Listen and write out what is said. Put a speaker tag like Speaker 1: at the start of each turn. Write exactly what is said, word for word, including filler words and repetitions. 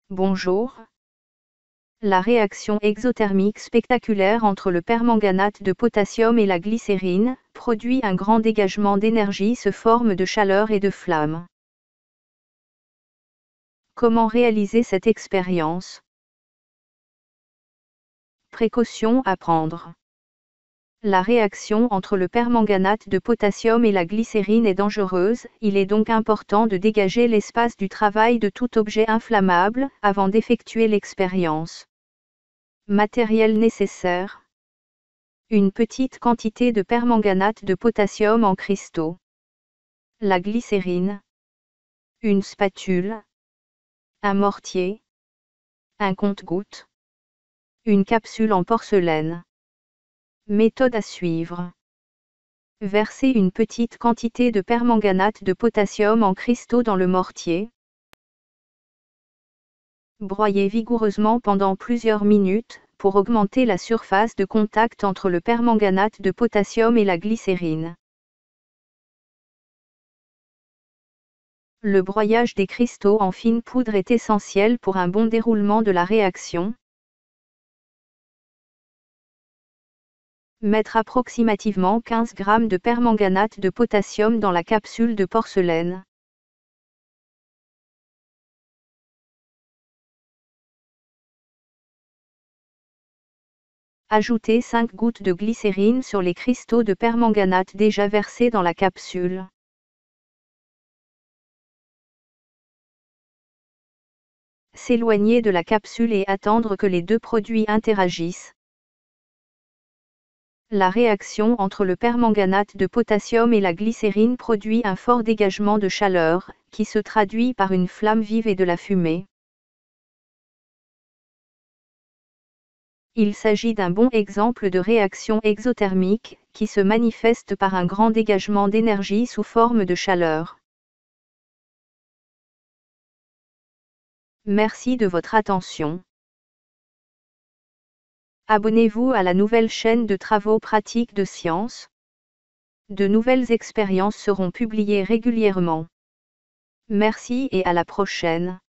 Speaker 1: Bonjour. La réaction exothermique spectaculaire entre le permanganate de potassium et la glycérine produit un grand dégagement d'énergie sous forme de chaleur et de flamme. Comment réaliser cette expérience? Précautions à prendre. La réaction entre le permanganate de potassium et la glycérine est dangereuse, il est donc important de dégager l'espace du travail de tout objet inflammable avant d'effectuer l'expérience. Matériel nécessaire. Une petite quantité de permanganate de potassium en cristaux. La glycérine. Une spatule. Un mortier. Un compte-gouttes. Une capsule en porcelaine. Méthode à suivre. Versez une petite quantité de permanganate de potassium en cristaux dans le mortier. Broyez vigoureusement pendant plusieurs minutes, pour augmenter la surface de contact entre le permanganate de potassium et la glycérine. Le broyage des cristaux en fine poudre est essentiel pour un bon déroulement de la réaction. Mettre approximativement quinze grammes de permanganate de potassium dans la capsule de porcelaine. Ajoutez cinq gouttes de glycérine sur les cristaux de permanganate déjà versés dans la capsule. S'éloigner de la capsule et attendre que les deux produits interagissent. La réaction entre le permanganate de potassium et la glycérine produit un fort dégagement de chaleur, qui se traduit par une flamme vive et de la fumée. Il s'agit d'un bon exemple de réaction exothermique, qui se manifeste par un grand dégagement d'énergie sous forme de chaleur. Merci de votre attention. Abonnez-vous à la nouvelle chaîne de travaux pratiques de sciences. De nouvelles expériences seront publiées régulièrement. Merci et à la prochaine.